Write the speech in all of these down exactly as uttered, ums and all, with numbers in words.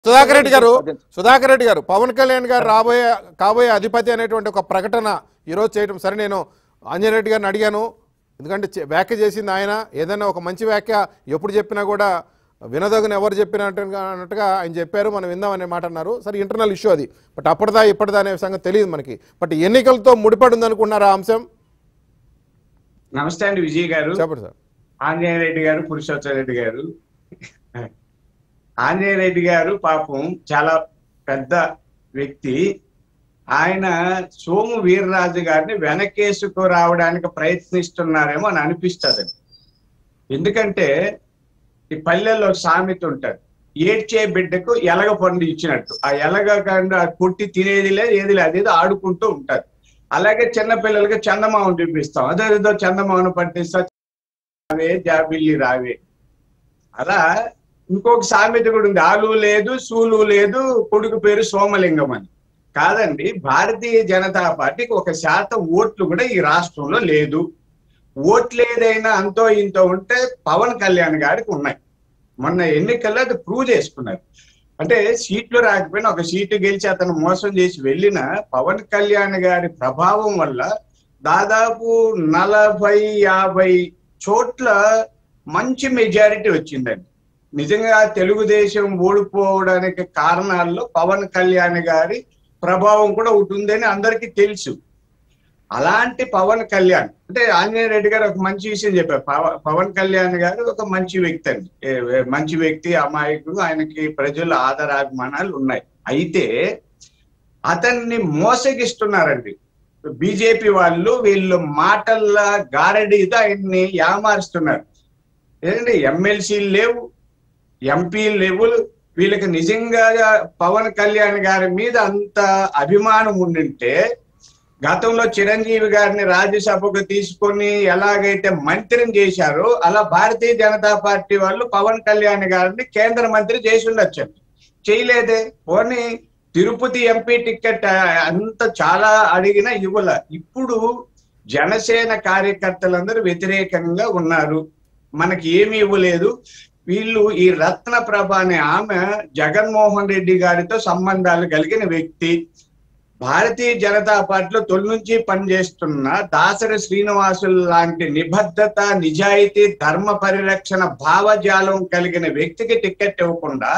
సుధాకర్ రెడ్డి గారు సుధాకర్ రెడ్డి గారు పవన్ కళ్యాణ్ గారు రాబోయే కాబోయే అధిపతి అనేటువంటి ఒక ప్రకటన ఈరోజు చేయడం సరే. నేను ఆంజనేయ రెడ్డి గారిని అడిగాను, ఎందుకంటే వ్యాఖ్య చేసింది ఆయన. ఏదైనా ఒక మంచి వ్యాఖ్య ఎప్పుడు చెప్పినా కూడా వినదగిన ఎవరు చెప్పినట్టుగా అన్నట్టుగా ఆయన చెప్పారు, మనం విందామనే మాట అన్నారు. సరే, ఇంటర్నల్ ఇష్యూ అది, బట్ అప్పటిదా ఇప్పటిదా అనే సంగతి తెలియదు మనకి. బట్ ఎన్నికలతో ముడిపడి ఉంది అనుకున్నారా అంశం? నమస్తే అండి విజయ్ గారు. చెప్పండి సార్. ఆంజనేయ రెడ్డి గారు, పురుషోత్తమ రెడ్డి గారు. ఆంజనేయ రెడ్డి గారు పాపం చాలా పెద్ద వ్యక్తి. ఆయన సోము వీర్రాజు గారిని వెనకేసుకు రావడానికి ప్రయత్నిస్తున్నారేమో అని అనిపిస్తుంది. ఎందుకంటే ఈ పల్లెల్లో సామెత ఉంటుంది, ఏడ్చే బిడ్డకు ఎలగ పండు ఇచ్చినట్టు. ఆ ఎలగ కండు కొట్టి తినేది లేదు, ఏది లేదు, అదేదో ఆడుకుంటూ ఉంటారు. అలాగే చిన్నపిల్లలకి చందమామను చూపిస్తాం, అదేదో చందమామను పట్టిస్తాం, రావే జాబిల్లి రావే. అలా ఇంకొక సామెత కూడా ఉంది, ఆలు లేదు సూలు లేదు కొడుకు పేరు సోమలింగం అని. కాదండి, భారతీయ జనతా పార్టీకి ఒక శాతం ఓట్లు కూడా ఈ రాష్ట్రంలో లేదు. ఓట్లు ఏదైనా అంతో ఇంతో ఉంటే పవన్ కళ్యాణ్ గారికి ఉన్నాయి. మొన్న ఎన్నికల్లో అది ప్రూవ్ చేసుకున్నారు. అంటే సీట్లు రాకపోయినా ఒక సీటు గెలిచి అతను మోసం చేసి వెళ్ళిన పవన్ కళ్యాణ్ గారి ప్రభావం వల్ల దాదాపు నలభై యాభై చోట్ల మంచి మెజారిటీ వచ్చిందండి. నిజంగా తెలుగుదేశం ఓడిపోవడానికి కారణాల్లో పవన్ కళ్యాణ్ గారి ప్రభావం కూడా ఒకటి ఉందని అందరికీ తెలుసు. అలాంటి పవన్ కళ్యాణ్ అంటే ఆంజనేయ రెడ్డి గారు ఒక మంచి విషయం చెప్పారు. పవన్ కళ్యాణ్ గారు ఒక మంచి వ్యక్తి అండి, మంచి వ్యక్తి, అమాయకుడు, ఆయనకి ప్రజల ఆదరాభిమానాలు ఉన్నాయి. అయితే అతన్ని మోసగిస్తున్నారండి బీజేపీ వాళ్ళు. వీళ్ళు మాటల గారడీతో ఆయన్ని యామారుస్తున్నారు. ఏంటంటే ఎమ్మెల్సీలు లేవు, ఎంపీలు లేవు. వీళ్ళకి నిజంగా పవన్ కళ్యాణ్ గారి మీద అంత అభిమానం ఉండింటే గతంలో చిరంజీవి గారిని రాజ్యసభకు తీసుకొని ఎలాగైతే మంత్రిని చేశారో అలా భారతీయ జనతా పార్టీ వాళ్ళు పవన్ కళ్యాణ్ గారిని కేంద్ర మంత్రి చేసి ఉండొచ్చు. చేయలేదే. పోనీ తిరుపతి ఎంపీ టికెట్ అంత చాలా అడిగినా ఇవ్వల. ఇప్పుడు జనసేన కార్యకర్తలందరూ వ్యతిరేకంగా ఉన్నారు, మనకి ఏమి ఇవ్వలేదు. వీళ్ళు ఈ రత్న ప్రభ అనే ఆమె జగన్మోహన్ రెడ్డి గారితో సంబంధాలు కలిగిన వ్యక్తి. భారతీయ జనతా పార్టీలో తొలి నుంచి పనిచేస్తున్న దాసరి శ్రీనివాసులు లాంటి నిబద్ధత, నిజాయితీ, ధర్మ పరిరక్షణ భావజాలం కలిగిన వ్యక్తికి టికెట్ ఇవ్వకుండా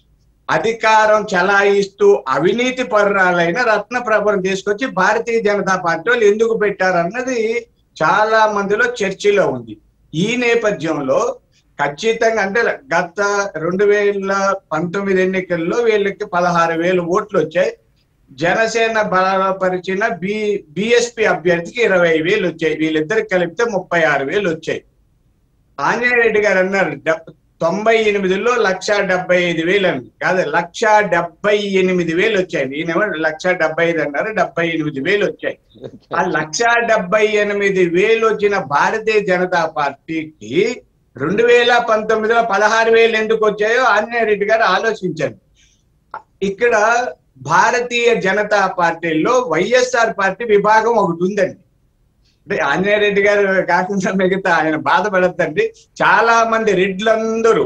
అధికారం చలాయిస్తూ అవినీతి పరురాలైన రత్న ప్రభను తీసుకొచ్చి భారతీయ జనతా పార్టీ వాళ్ళు ఎందుకు పెట్టారన్నది చాలా మందిలో చర్చలో ఉంది. ఈ నేపథ్యంలో ఖచ్చితంగా అంటే గత రెండు వేల పంతొమ్మిది ఎన్నికల్లో వీళ్ళకి పదహారు వేలు ఓట్లు వచ్చాయి. జనసేన బలపరిచిన బి బిఎస్పి అభ్యర్థికి ఇరవై వేలు వచ్చాయి. వీళ్ళిద్దరికి కలిపితే ముప్పై ఆరు వేలు వచ్చాయి. ఆంజనేయ రెడ్డి గారు అన్నారు తొంభై ఎనిమిదిలో లక్ష డెబ్బై ఐదు వేలు అని. కాదు, లక్ష డెబ్బై ఎనిమిది వేలు వచ్చాయి. ఈయనేమో లక్ష డెబ్బై ఐదు అన్నారు, డెబ్బై ఎనిమిది వేలు వచ్చాయి. ఆ లక్ష డెబ్బై ఎనిమిది వేలు వచ్చిన భారతీయ జనతా పార్టీకి రెండు వేల పంతొమ్మిదిలో పదహారు వేలు ఎందుకు వచ్చాయో ఆంజనేయ రెడ్డి గారు ఆలోచించండి. ఇక్కడ భారతీయ జనతా పార్టీలో వైఎస్ఆర్ పార్టీ విభాగం ఒకటి ఉందండి. అంటే ఆంజనేయ రెడ్డి గారు కాకుండా మిగతా ఆయన బాధపడద్దండి. చాలా మంది రెడ్లందరూ,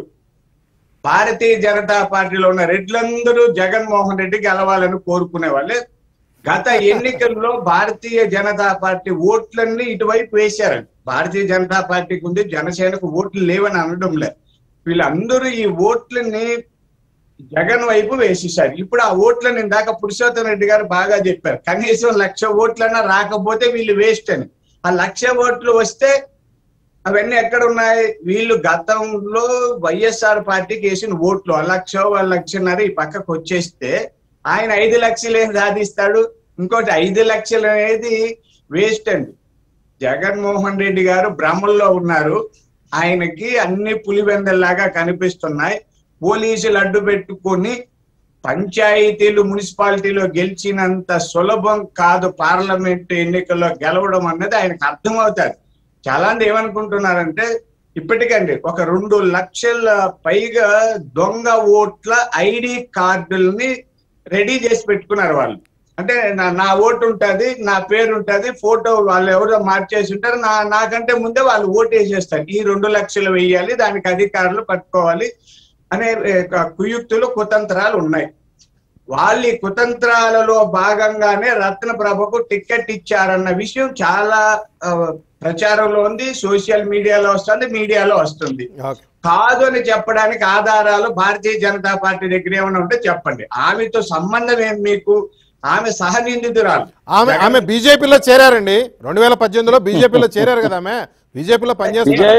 భారతీయ జనతా పార్టీలో ఉన్న రెడ్లందరూ జగన్మోహన్ రెడ్డి గెలవాలని కోరుకునే వాళ్ళే. గత ఎన్నికల్లో భారతీయ జనతా పార్టీ ఓట్లన్నీ ఇటువైపు వేశారండి. భారతీయ జనతా పార్టీకి ఉంది, జనసేనకు ఓట్లు లేవని అనడం లేదు. వీళ్ళందరూ ఈ ఓట్లని జగన్ వైపు వేసేసారు. ఇప్పుడు ఆ ఓట్లను ఇందాక పురుషోత్తమ రెడ్డి గారు బాగా చెప్పారు, కనీసం లక్ష ఓట్లన్నా రాకపోతే వీళ్ళు వేస్ట్ అని. ఆ లక్ష ఓట్లు వస్తే అవన్నీ ఎక్కడ ఉన్నాయి? వీళ్ళు గతంలో వైఎస్ఆర్ పార్టీకి వేసిన ఓట్లు ఆ లక్ష వాళ్ళ లక్షన్నర ఈ పక్కకు వచ్చేస్తే ఆయన ఐదు లక్షలు ఏం సాధిస్తాడు? ఇంకోటి ఐదు లక్షలు అనేది వేస్ట్ అండి. జగన్మోహన్ రెడ్డి గారు భ్రమల్లో ఉన్నారు. ఆయనకి అన్ని పులివెందల్లాగా కనిపిస్తున్నాయి. పోలీసులు అడ్డు పెట్టుకొని పంచాయతీలు, మున్సిపాలిటీలో గెలిచినంత సులభం కాదు పార్లమెంట్ ఎన్నికల్లో గెలవడం అన్నది ఆయనకు అర్థమవుతారు. చాలా మంది ఏమనుకుంటున్నారంటే ఇప్పటికండి ఒక రెండు లక్షల పైగా దొంగ ఓట్ల ఐడి కార్డుల్ని రెడీ చేసి పెట్టుకున్నారు వాళ్ళు. అంటే నా నా ఓటు ఉంటుంది, నా పేరు ఉంటుంది, ఫోటో వాళ్ళు ఎవరో మార్చేసి ఉంటారు, నా నాకంటే ముందే వాళ్ళు ఓటు వేసేస్తారు. ఈ రెండు లక్షలు వెయ్యాలి, దానికి అధికారులు పట్టుకోవాలి, అనే కుయుక్తులు కుతంత్రాలు ఉన్నాయి. వాళ్ళ కుతంత్రాలలో భాగంగానే రత్నప్రభకు టికెట్ ఇచ్చారన్న విషయం చాలా ప్రచారంలో ఉంది, సోషల్ మీడియాలో వస్తుంది, మీడియాలో వస్తుంది. కాదు అని చెప్పడానికి ఆధారాలు భారతీయ జనతా పార్టీ దగ్గర ఏమైనా ఉంటే చెప్పండి. ఆమెతో సంబంధం ఏం మీకు? ఆమె సహనిందితురాలు. ఆమె ఆమె బీజేపీలో చేరారండి. రెండు వేల పద్దెనిమిదిలో బీజేపీలో చేరారు కదా. ఆమె బీజేపీలో పనిచేస్తున్నారు.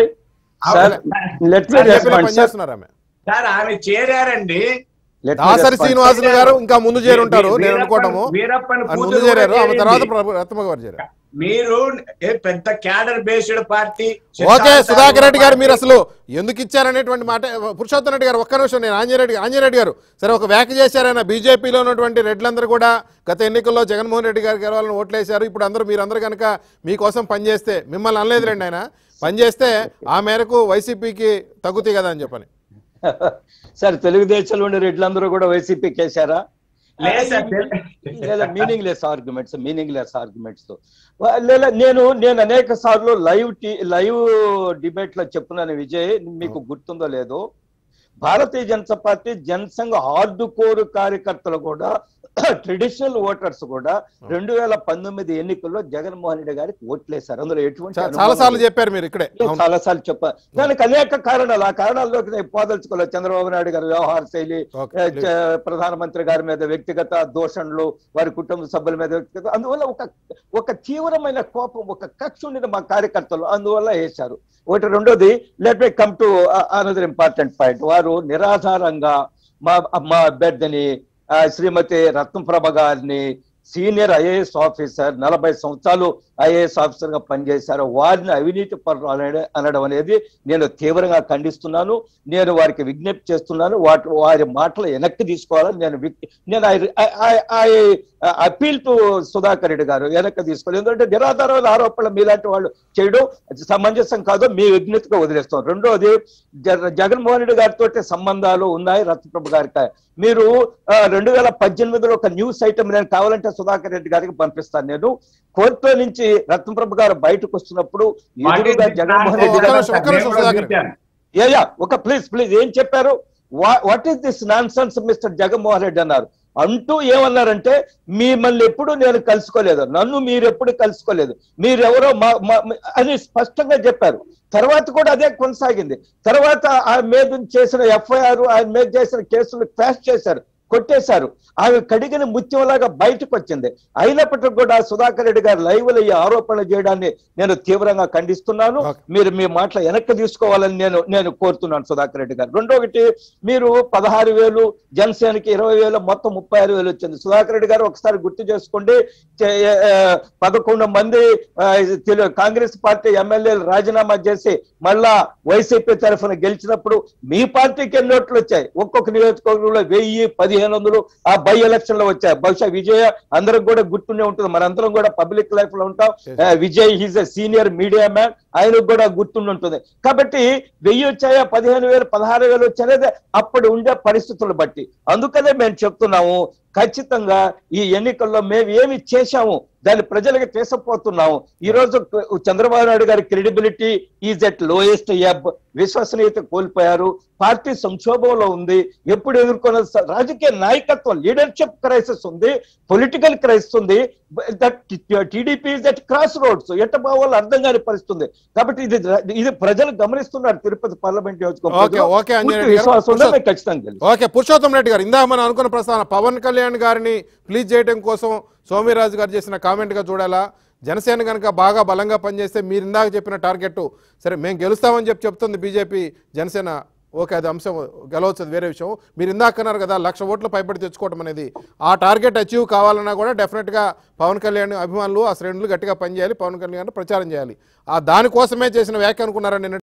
ఆమె సార్ ఆమె చేరారండి. దాసరి శ్రీనివాసులు గారు ఇంకా ముందు చేరుంటారు నేను అనుకోవటము. ముందు చేరారు, ఆమె తర్వాత రత్నమ్మ గారు చేరారు. మీరు పెద్ద cadre based party. Okay Sudhakar Reddy garu, మీరు అసలు ఎందుకు ఇచ్చారనేటువంటి మాట. పురుషోత్తం రెడ్డి గారు ఒక్క నిమిషం, నేను ఆంజనేయుడు ఆంజనేయుడు గారు సరే ఒక వ్యాఖ్య చేశారైనా బీజేపీలో ఉన్నటువంటి రెడ్లందరూ కూడా గత ఎన్నికల్లో జగన్మోహన్ రెడ్డి గారికి గెలవాలని ఓట్లేశారు. ఇప్పుడు అందరూ మీరందరూ కనుక మీకోసం పనిచేస్తే, మిమ్మల్ని అనలేదు రండి ఆయన, పనిచేస్తే ఆ మేరకు వైసీపీకి తగ్గుతాయి కదా అని చెప్పని. సార్ తెలుగుదేశంలో ఉండే రెడ్లందరూ కూడా వైసీపీకి వేశారా? లేదా meaningless arguments meaningless arguments తో లేదా నేను నేను అనేక సార్లు లైవ్ టీ లైవ్ డిబేట్ లో చెప్పున్నాను విజయ్, మీకు గుర్తుందో లేదో, Bharatiya Janata party Jansangh hard core కార్యకర్తలు కూడా ట్రెడిషనల్ ఓటర్స్ కూడా రెండు వేల పంతొమ్మిది ఎన్నికల్లో జగన్మోహన్ రెడ్డి గారికి ఓట్లేశారు. అందులో ఎటువంటి చాలా సార్లు చెప్పారు మీరు ఇక్కడే, చాలా సార్లు చెప్పారు. దానికి అనేక కారణాలు, ఆ కారణాల్లోకి నేను పోదలుచుకోలేదు. చంద్రబాబు నాయుడు గారి వ్యవహార శైలి, ప్రధానమంత్రి గారి మీద వ్యక్తిగత దూషణలు, వారి కుటుంబ సభ్యుల మీద వ్యక్తిగత, అందువల్ల ఒక ఒక తీవ్రమైన కోపం, ఒక కక్ష ఉండిన మా కార్యకర్తలు, అందువల్ల వేశారు. ఒకటి. రెండోది, let me come to another important point. వారు నిరాధారంగా మా మా అభ్యర్థిని శ్రీమతి రత్నప్రభ గారిని, సీనియర్ ఐఏఎస్ ఆఫీసర్, నలభై సంవత్సరాలు ఐఏఎస్ ఆఫీసర్ గా పనిచేశారు, వారిని అవినీతి పరులు అనడం అనేది నేను తీవ్రంగా ఖండిస్తున్నాను. నేను వారికి విజ్ఞప్తి చేస్తున్నాను, వాటి వారి మాటలు వెనక్కి తీసుకోవాలని నేను నేను I appeal to Sudhakar Reddy garu, వెనక్కి తీసుకోవాలి. ఎందుకంటే నిరాధారమైన ఆరోపణలు మీలాంటి వాళ్ళు చేయడం సమంజసం కాదు, మీ విజ్ఞప్తిగా వదిలేస్తాం. రెండోది, జగన్మోహన్ రెడ్డి గారితో సంబంధాలు ఉన్నాయి రత్నప్రభ గారికి. మీరు రెండు వేల పద్దెనిమిదిలో ఒక న్యూస్ ఐటమ్ నేను కావాలంటే సుధాకర్ రెడ్డి గారికి పంపిస్తాను. నేను కోర్టులో నుంచి రత్నప్రభ గారు బయటకు వస్తున్నప్పుడు జగన్మోహన్ రెడ్డి గారు ఏయా ఒక ప్లీజ్ ప్లీజ్ ఏం చెప్పారు? What is this nonsense mister Jaganmohan Reddy అన్నారు. అంటూ ఏమన్నారంటే, మిమ్మల్ని ఎప్పుడు నేను కలుసుకోలేదు, నన్ను మీరు ఎప్పుడు కలుసుకోలేదు, మీరెవరో మా అని స్పష్టంగా చెప్పారు. తర్వాత కూడా అదే కొనసాగింది. తర్వాత ఆయన మీద చేసిన ఎఫ్ఐఆర్, ఆయన మీద చేసిన కేసులు క్వాష్ చేశారు, కొట్టేశారు. ఆమె కడిగిన ముత్యంలాగా బయటకు వచ్చింది. అయినప్పటికీ కూడా సుధాకర్ రెడ్డి గారు లైవ్ లో ఈ ఆరోపణలు చేయడాన్ని నేను తీవ్రంగా ఖండిస్తున్నాను. మీరు మీ మాటలు వెనక్కి తీసుకోవాలని నేను నేను కోరుతున్నాను సుధాకర్ రెడ్డి గారు. రెండోటి, మీరు పదహారు వేలు జనసేనకి ఇరవై వేలు మొత్తం ముప్పై ఆరు వేలు వచ్చింది. సుధాకర్ రెడ్డి గారు ఒకసారి గుర్తు చేసుకోండి, పదకొండు మంది కాంగ్రెస్ పార్టీ ఎమ్మెల్యేలు రాజీనామా చేసి మళ్ళా వైసీపీ తరఫున గెలిచినప్పుడు మీ పార్టీకి ఎన్ని ఓట్లు వచ్చాయి? ఒక్కొక్క నియోజకవర్గంలో వెయ్యి పదిహేను వందలు ఆ బై ఎలక్షన్ లో వచ్చాయి. బహుశా విజయ్ అందరికి కూడా గుర్తుండే ఉంటుంది, మనందరం కూడా పబ్లిక్ లైఫ్ లో ఉంటాం. Vijay he's a senior media man, ఆయనకు కూడా గుర్తుండి ఉంటుంది. కాబట్టి వెయ్యి వచ్చాయా, పదిహేను వేలు పదహారు వేలు వచ్చాయనేది అప్పుడు ఉండే పరిస్థితులు బట్టి. అందుకనే మేము చెప్తున్నాము, ఖచ్చితంగా ఈ ఎన్నికల్లో మేము ఏమి చేశాము దాన్ని ప్రజలకు తీసుకుపోతున్నాము. ఈ రోజు చంద్రబాబు నాయుడు గారి credibility is at lowest ebb, విశ్వసనీయత కోల్పోయారు, పార్టీ సంక్షోభంలో ఉంది. ఎప్పుడు ఎదుర్కొన్న రాజకీయ నాయకత్వం, లీడర్షిప్ క్రైసిస్ ఉంది, పొలిటికల్ క్రైసిస్ ఉంది. That TDP is at crossroads, ఎట్ట పోవాలో అర్థం కాని పరిస్థితుంది. కాబట్టి ఇది ఇది ప్రజలు గమనిస్తున్నారు. తిరుపతి పార్లమెంట్ నియోజకవర్గం ఖచ్చితంగా. ఓకే పురుషోత్తం రెడ్డి గారు, ఇందాక మనం అనుకున్న ప్రస్తావన పవన్ కళ్యాణ్ గారిని ప్లీజ్ చేయడం కోసం సోమిరాజు గారు చేసిన కామెంట్ గా చూడాలా? జనసేన కనుక బాగా బలంగా పనిచేస్తే మీరు ఇందాక చెప్పిన టార్గెట్ సరే మేము గెలుస్తామని చెప్పి చెప్తుంది బీజేపీ, జనసేన ఓకే అది అంశం గెలవచ్చు, వేరే విషయం. మీరు ఇందాక అన్నారు కదా లక్ష ఓట్లు పైబడి తెచ్చుకోవడం అనేది, ఆ టార్గెట్ అచీవ్ కావాలన్నా కూడా డెఫినెట్గా పవన్ కళ్యాణ్ అభిమానులు ఆ శ్రేణులు గట్టిగా పనిచేయాలి, పవన్ కళ్యాణ్ ప్రచారం చేయాలి. ఆ దానికోసమే చేసిన వ్యాఖ్య అనుకున్నారని